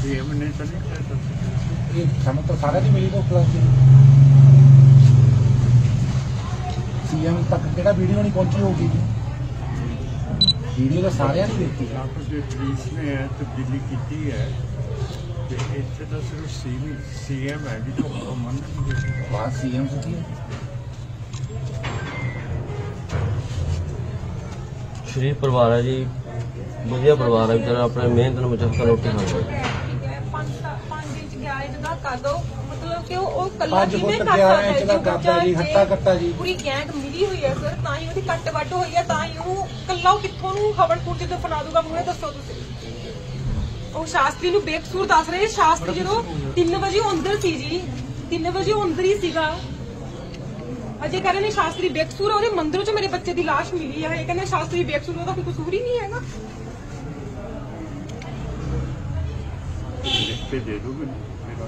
CM ने तो नहीं कहता ये ਸਾਨੂੰ ਤਾਂ ਸਾਰਿਆਂ ਦੀ ਮਿਲੀ ਭੁੱਖ ਲੱਗਦੀ सीएम तक ਕਿਹੜਾ ਵੀਡੀਓ नहीं पहुंची होगी वीडियो तो सारिਆਂ ने देखी है आपस जो पुलिस ने तब्दीली की है तो इतने तो सिर्फ सीएम है जी तो मन बात सीएम से की शरीफ परिवार है जी, वधिया परिवार है बेचारा, अपने मेहनत ਨਾਲ ਮਚਕਾ ਰੋਟੀ ਖਾਂਦਾ ਹੈ। मतलब कि वो कल्ला किवें कर सकदा है जी हट्टा कट्टा जी पूरी गैंग मिली हुई है सर ताई ओदी कट वट होई है ताई ਉਹ कल्ला कित्थों ਨੂੰ ਖਬਰਪੁਰ ਜਦੋਂ ਫਨਾ ਦੂਗਾ ਮੂਹਰੇ ਦੱਸੋ ਤੁਸੀਂ ਉਹ ਸ਼ਾਸਤਰੀ ਨੂੰ ਬੇਕਸੂਰ ਦੱਸ ਰਹੇ ਸ਼ਾਸਤਰੀ ਜਦੋਂ 3 ਵਜੇ ਅੰਦਰ ਸੀ ਜੀ 3 ਵਜੇ ਅੰਦਰ ਹੀ ਸੀਗਾ ਅਜੇ ਕਹ ਰਹੇ ਨੇ ਸ਼ਾਸਤਰੀ ਬੇਕਸੂਰ ਉਹਦੇ ਮੰਦਿਰ 'ਚ ਮੇਰੇ ਬੱਚੇ ਦੀ ਲਾਸ਼ ਮਿਲੀ ਹੈ ਇਹ ਕਹਿੰਦੇ ਸ਼ਾਸਤਰੀ ਬੇਕਸੂਰ ਉਹਦਾ ਕੋਈ ਕਸੂਰ ਹੀ ਨਹੀਂ ਹੈਗਾ लिख के दे दोगे मेरा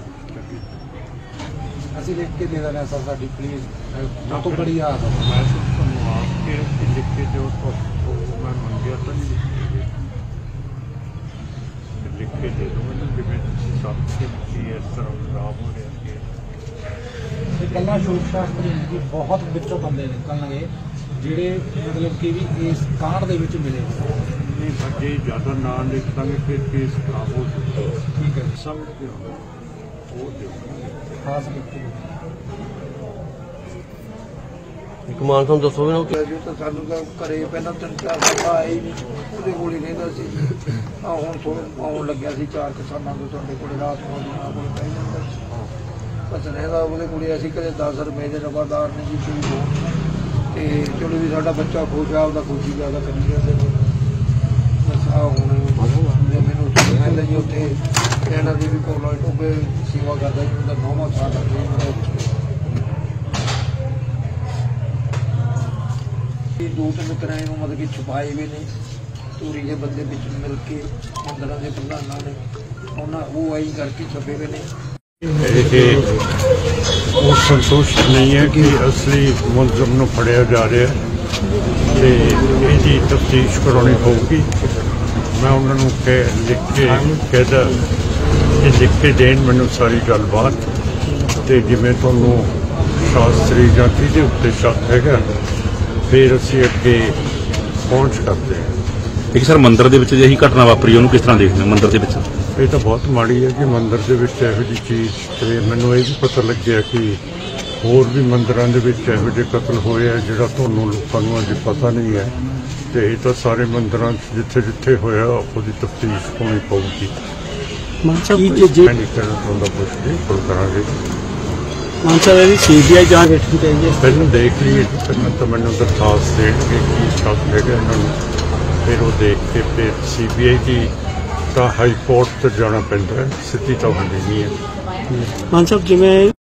ਅਸੀਂ ਲਿਖ ਕੇ ਦੇ ਦੇਣਾ ਸਰ ਸਾਡੀ ਪਲੀਜ਼ ਨਾ ਤੋਂ ਬੜੀ ਆ मैं तो ਤੁਹਾਨੂੰ आपके लिख के दो तो मैं मन गया तो नहीं लिख के दे दूंगा ना कि मैं सबके इस तरह खराब हो रहा है ਇਹ ਕੱਲਾ ਸ਼ੋਕ ਸ਼ਾਸਤਰੀ ਜੀ ਬਹੁਤ ਵਿੱਚੋਂ ਬੰਦੇ ਨਿਕਲਣਗੇ ਜਿਹੜੇ ਮਤਲਬ ਕਿ ਵੀ ਇਸ ਕਾਂਡ ਦੇ ਵਿੱਚ ਮਿਲੇ नहीं बच्चे ज़्यादा ना लिख देंगे फिर केस खराब हो सकता है ਠੀਕ ਹੈ समझते हो वो देखो ਖਾਸ ਲਿਖ ਕੇ ਇੱਕ ਮਾਨ ਸਾਹਿਬ ਦੱਸੋਗੇ ਨਾ ਕਿ ਜੋ ਤਾਂ ਸਾਨੂੰ ਤਾਂ ਘਰੇ ਪਹਿਲਾਂ 3-4 ਸਾਲ ਆਏ ਹੀ ਨਹੀਂ ਉਹਦੇ ਕੋਲ ਹੀ ਰਹਿੰਦਾ ਸੀ ਆ ਹੁਣ ਆਉਣ ਲੱਗਿਆ ਸੀ 4 ਕਿਸਾਨਾਂ ਤੋਂ ਤੁਹਾਡੇ ਕੋਲੇ ਰਾਤ ਨੂੰ ਉਹਨਾਂ ਕੋਲ ਪੈ ਜਾਂਦਾ ਬਸ ਰਹਿੰਦਾ ਉਹਦੇ ਕੋਲੇ ਅਸੀਂ ਕਦੇ 10 ਰੁਪਏ ਦੇ ਰਵਾਦਾਰ ਨੇ ਜੀ ਕੋਈ ਤੇ ਚਲੋ ਵੀ ਸਾਡਾ ਬੱਚਾ ਖੁਸ਼ ਆ ਉਹਦਾ ਖੁਸ਼ੀ ਜ਼ਿਆਦਾ ਕਰੀ ਜਾਂਦੇ ਨੇ ਬਸ ਆ ਹੁਣ ਮੈਨੂੰ ਕਹਿੰਦੇ ਜੀ ਉੱਥੇ ਇਹਨਾਂ ਦੀ ਵੀ ਕੋਲ ਟੋਬੇ ਸੇਵਾ ਕਰਦਾ ਜੀ ਉਹਦਾ 9ਵਾਂ ਸਾਲ ਲੱਗਦਾ दो तीन किराए में मतलब कि छुपाए हुए ने चोरी के बंदे बिच मिल के मंदिरों के प्रधानों ने उन्होंने वो आई करके छपे हुए ने वो संतुष्ट नहीं है कि असली मुलजम ਨੂੰ ਫੜਿਆ ਜਾ ਰਿਹਾ ਤੇ ਇਹਦੀ ਤਫਤੀਸ਼ ਕਰਾਉਣੀ ਪਊਗੀ ਮੈਂ ਉਹਨਾਂ ਨੂੰ ਲਿਖ ਕੇ ਕਹਿੰਦਾ ਕਿ ਲਿਖ ਕੇ ਦੇਣ ਮੈਨੂੰ ਸਾਰੀ ਗੱਲਬਾਤ ਤੇ ਜਿਵੇਂ ਤੁਹਾਨੂੰ ਸ਼ਾਸਤਰੀ ਜਾਂ ਕਿਹਦੇ ਉੱਤੇ ਸ਼ੱਕ ਹੈਗਾ ਫਿਰ ਅਸੀਂ ਅੱਗੇ ਪਹੁੰਚ ਕਰਦੇ ਹਾਂ ਇੱਕ ਸਰ ਮੰਦਿਰ ਦੇ ਵਿੱਚ ਜਿਹੀ ਘਟਨਾ ਵਾਪਰੀ ਉਹਨੂੰ ਕਿਸ ਤਰ੍ਹਾਂ ਦੇਖਦੇ ਹੋ ਮੰਦਿਰ ਦੇ ਵਿੱਚ ਇਹ ਤਾਂ ਬਹੁਤ ਮਾੜੀ ਹੈ ਕਿ ਮੰਦਿਰ ਦੇ ਵਿੱਚ ਇਹੋ ਜਿਹੀ ਚੀਜ਼ ਤੇ ਮੈਨੂੰ ਇਹ ਵੀ ਪਤਾ ਲੱਗਿਆ ਕਿ ਹੋਰ ਵੀ ਮੰਦਿਰਾਂ ਦੇ ਵਿੱਚ ਇਹੋ ਜਿਹੇ ਕਤਲ ਹੋਏ ਆ ਜਿਹੜਾ ਤੁਹਾਨੂੰ ਲੋਕਾਂ ਨੂੰ ਅਜੇ ਪਤਾ ਨਹੀਂ ਹੈ ਤੇ ਇਹ ਤਾਂ ਸਾਰੇ ਮੰਦਿਰਾਂ 'ਚ ਜਿੱਥੇ ਜਿੱਥੇ ਹੋਇਆ ਉਹਦੀ ਤਫਤੀਸ਼ ਹੋਣੀ ਪਊਗੀ ਮਾਨ ਸਾਹਿਬ ਜੀ ਨਹੀਂ ਕਰਨਾ ਚਾਹੁੰਦਾ ਕੁਛ ਨਹੀਂ ਕੋਲ ਕਰਾਂਗੇ ਮਾਨ ਸਾਹਿਬ ਇਹਦੀ ਸੀਬੀਆਈ ਜਾਂਚ ਵੇਖਣੀ ਚਾਹੀਦੀ ਹੈ ਪਹਿਲਾਂ ਦੇਖ ਲਈਏ ਪਹਿਲਾਂ ਤਾਂ ਮੈਨੂੰ ਦਰਖਾਸਤ ਦੇਣਗੇ ਕੀ ਸ਼ੱਕ ਹੈਗਾ ਇਹਨਾਂ ਨੂੰ ਫਿਰ ਉਹ ਦੇਖ ਕੇ ਫਿਰ ਸੀਬੀਆਈ ਦੀ ਤਾਂ ਹਾਈ ਕੋਰਟ 'ਚ ਜਾਣਾ ਪੈਂਦਾ ਹੈ ਸਿੱਧੀ ਤਾਂ ਹੁੰਦੀ ਨਹੀਂ ਹੈ ਮਾਨ ਸਾਹਿਬ ਜਿਵੇਂ